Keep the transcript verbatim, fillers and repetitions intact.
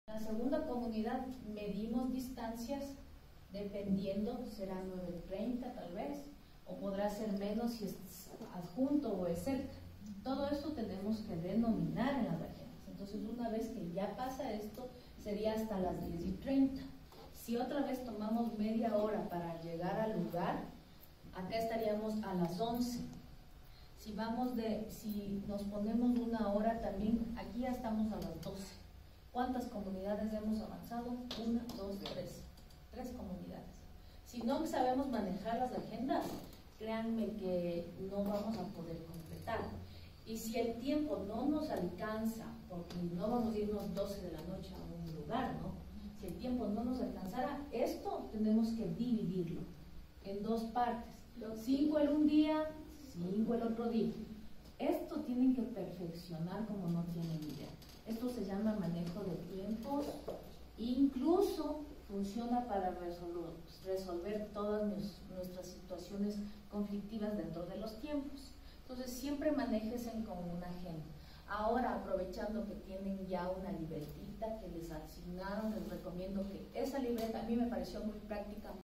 En la segunda comunidad medimos distancias, dependiendo, será nueve treinta tal vez, o podrá ser menos si es adjunto o es cerca. Todo eso tenemos que denominar en las agendas. Entonces, una vez que ya pasa esto, sería hasta las diez y treinta. Si otra vez tomamos media hora para llegar al lugar, acá estaríamos a las once. Si vamos de, si nos ponemos una hora también, aquí ya estamos a las doce. ¿Cuántas comunidades hemos avanzado? Una, dos, tres. Tres comunidades. Si no sabemos manejar las agendas, créanme que no vamos a poder completar. Y si el tiempo no nos alcanza, porque no vamos a irnos doce de la noche a un lugar, ¿no? Si el tiempo no nos alcanzara, esto tenemos que dividirlo en dos partes. Cinco el un día, cinco el otro día. Esto tienen que perfeccionar como no tienen idea. Esto se llama manejo de tiempos. Incluso funciona para resolver, resolver todas nuestras situaciones conflictivas dentro de los tiempos. Entonces siempre manéjense con una agenda. Ahora, aprovechando que tienen ya una libretita que les asignaron, les recomiendo que esa libreta a mí me pareció muy práctica.